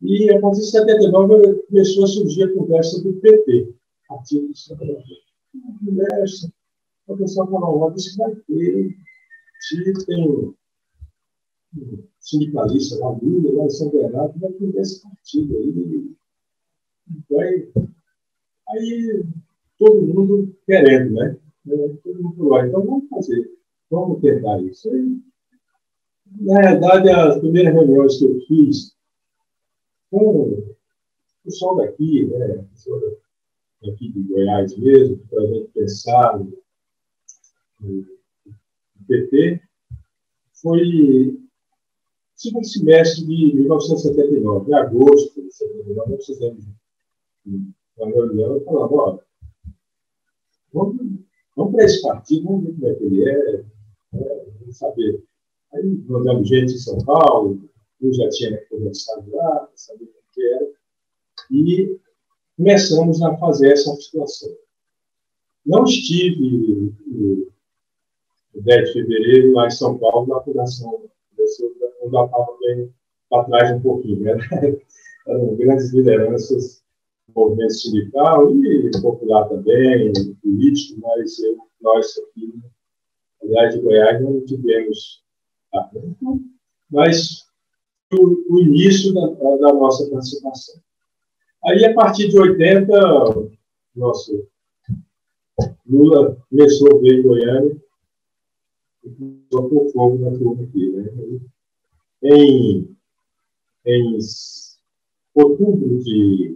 E, a partir de 79, começou a surgir a conversa do PT, Partido dos Trabalhadores. Conversa, o pessoal falou, ó, isso vai ter, se tem um sindicalista lá, Lula, lá em São Bernardo, vai ter esse partido aí. Aí, todo mundo querendo, né? Todo mundo falou, então vamos fazer, vamos tentar isso. Aí, na realidade, as primeiras reuniões que eu fiz com o pessoal daqui, né? Aqui de Goiás mesmo, para a gente pensar no PT, foi segundo semestre de 1979, em agosto de 1979, nós fizemos uma reunião e falamos, ó, vamos para esse partido, vamos ver como é que ele é, vamos saber. Aí mandamos gente em São Paulo, eu já tinha conversado lá, para saber o que era, e começamos a fazer essa articulação. Não estive no 10 de fevereiro lá em São Paulo, na fundação, onde eu estava bem para trás um pouquinho, né? Eram grandes lideranças do movimento sindical e popular também, político, mas nós aqui, aliás, de Goiás, não tivemos. Mas o início da nossa participação. Aí, a partir de 80, nosso Lula começou a ver em Goiânia e começou a pôr fogo na turma aqui. Né? Em outubro de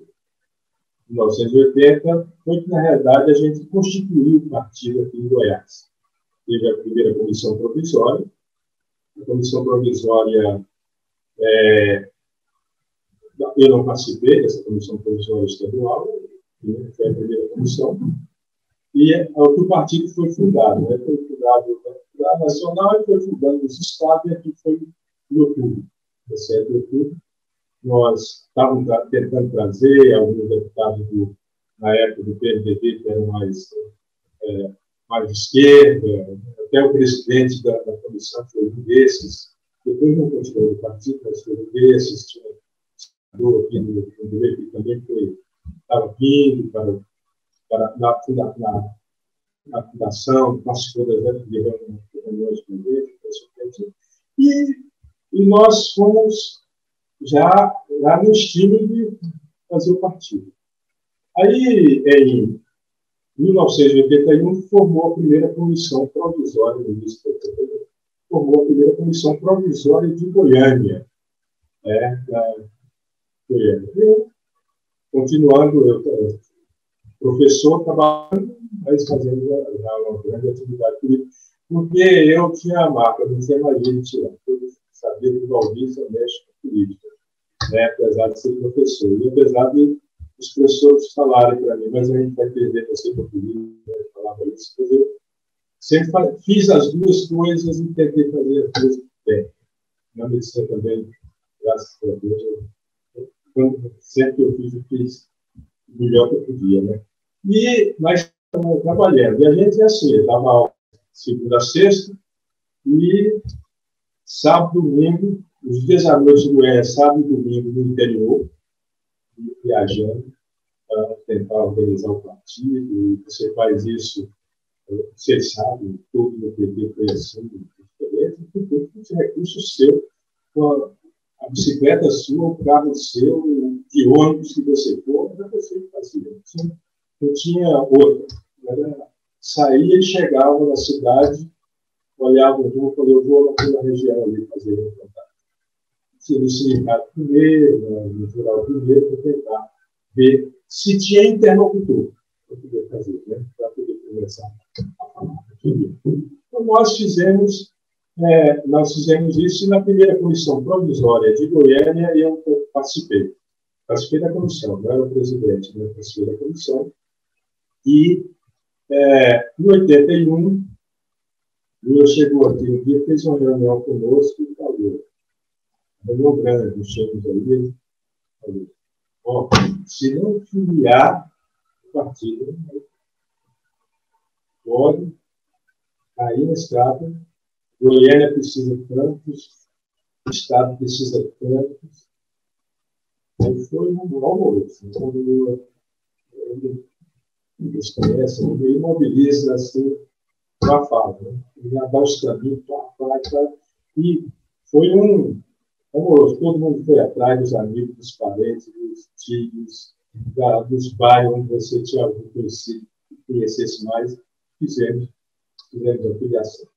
1980, foi que, na realidade, a gente constituiu o partido aqui em Goiás. Teve a primeira comissão provisória. A comissão provisória, eu não participei dessa comissão provisória estadual, né, foi a primeira comissão, e o partido foi fundado, né, foi fundado na nacional e foi fundado nos estados, e aqui foi em outubro, 17 de outubro. Nós estávamos tentando trazer alguns deputados, na época do PMDB, que eram mais de esquerda, até o presidente da comissão foi um desses, depois não continuou no partido, mas foi um desses, tinha um senador aqui no PMDB que também estava vindo na fundação, participou das reuniões com ele, e nós fomos já no estímulo de fazer o partido. Aí, em 1981, formou a primeira comissão provisória no início de 81, formou a primeira comissão provisória de Goiânia. Goiânia. Eu, continuando, eu professor, trabalhando, mas fazendo já uma grande atividade política, porque eu tinha a marca, não tinha mais de tirar. Eu sabia que o Valdir mexe com política, né, apesar de ser professor. E apesar de os professores falarem para mim, mas a gente vai perder você para política, né, falava isso, mas eu sempre fiz as duas coisas e tentei fazer as duas bem. Na medicina também, graças a Deus, sempre que eu fiz o melhor que eu podia, né? E nós estamos trabalhando. E a gente é assim, dava aula segunda a sexta, e sábado, domingo, os dias à noite do sábado e domingo no interior, viajando para tentar organizar o partido. E você faz isso, vocês sabem, tudo no PT foi assim, diferente, tudo com recurso seu, com a bicicleta sua, o carro seu, de ônibus que você for, era você que fazia. Não tinha outra. Saía e chegava na cidade, olhava o rumo e falei, eu vou naquela região ali fazer o contato. No sindicato primeiro, no rural primeiro, para tentar ver se tinha interlocutor para poder fazer, né? Para poder começar a falar. Então, nós fizemos isso, e na primeira comissão provisória de Goiânia eu participei. Participei da comissão, não era o presidente, né? Participei da comissão. E, em 81, Lula chegou aqui um dia, fez uma reunião conosco e falou, reunião grande, chegamos ali, falou, ó, se não filiar o partido, pode cair na estrada, Goiânia precisa de tantos, o Estado precisa de tantos, Aí foi um almoço. Quando eles conhecem, ele mobiliza assim, para a fala, né? Ele já dá os caminhos, e foi um amoroso. Todo mundo foi atrás dos amigos, dos parentes, dos tios, dos bairros onde você tinha algum conhecido que conhecesse mais, fizemos a filiação.